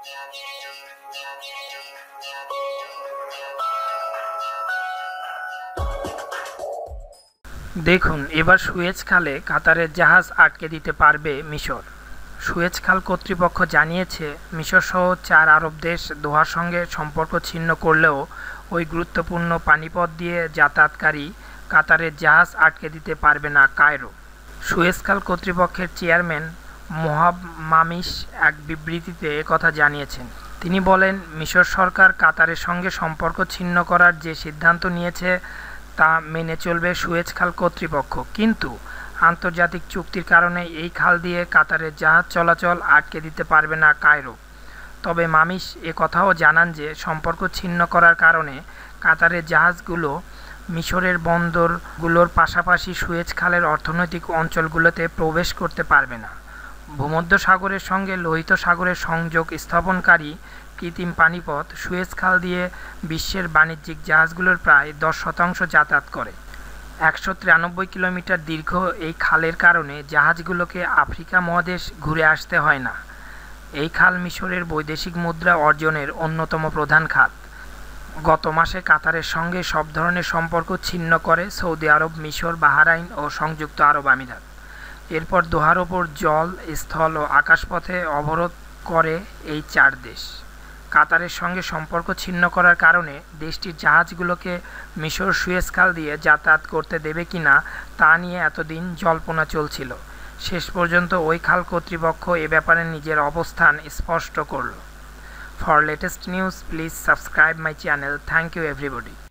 দেখুন, এবার সুয়েজ খালে কাতারের জাহাজ আটকে দিতে পারবে মিশর। সুয়েজ খাল কর্তৃপক্ষ জানিয়েছে, মিশরসহ 4 আরব দেশ দোহার সঙ্গে সম্পর্ক ছিন্ন করলেও ওই গুরুত্বপূর্ণ পানিপথ দিয়ে যাতায়াতকারী কাতারের জাহাজ আটকে দিতে পারবে না কায়রো। সুয়েজ খাল কর্তৃপক্ষের চেয়ারম্যান মামিশ এক বিবৃতিতে একথা জানিয়েছেন। তিনি বলেন, মিশর সরকার কাতারের সঙ্গে সম্পর্ক ছিন্ন করার যে সিদ্ধান্ত নিয়েছে তা মেনে চলবে সুয়েজ খাল কর্তৃপক্ষ, কিন্তু আন্তর্জাতিক চুক্তির কারণে এই খাল দিয়ে কাতারের জাহাজ চলাচল আটকে দিতে পারবে না কায়রো। তবে মামিশ কথাও জানান যে সম্পর্ক ছিন্ন করার কারণে কাতারের জাহাজগুলো মিশরের বন্দরগুলোর পাশাপাশি সুয়েজ খালের অর্থনৈতিক অঞ্চলগুলোতে প্রবেশ করতে পারবে না। ভূমধ্যসাগরের সঙ্গে লোহিত সাগরের সংযোগ স্থাপনকারী কৃত্রিম পানিপথ সুয়েজ খাল দিয়ে বিশ্বের বাণিজ্যিক জাহাজগুলোর প্রায় 10% যাতায়াত করে। 193 কিলোমিটার দীর্ঘ এই খালের কারণে জাহাজগুলোকে আফ্রিকা মহাদেশ ঘুরে আসতে হয় না। এই খাল মিশরের বৈদেশিক মুদ্রা অর্জনের অন্যতম প্রধান খাত। গত মাসে কাতারের সঙ্গে সব ধরনের সম্পর্ক ছিন্ন করে সৌদি আরব, মিশর, বাহরাইন ও সংযুক্ত আরব আমিরাত। এরপর দোহার ওপর জল, স্থল ও আকাশপথে অবরোধ করে এই 4 দেশ। কাতারের সঙ্গে সম্পর্ক ছিন্ন করার কারণে দেশটির জাহাজগুলোকে মিশর সুয়েজ খাল দিয়ে যাতায়াত করতে দেবে কিনা তা নিয়ে এতদিন জল্পনা চলছিল। শেষ পর্যন্ত ওই খাল কর্তৃপক্ষ এ ব্যাপারে নিজের অবস্থান স্পষ্ট করল। For latest news, please subscribe my channel. Thank you everybody.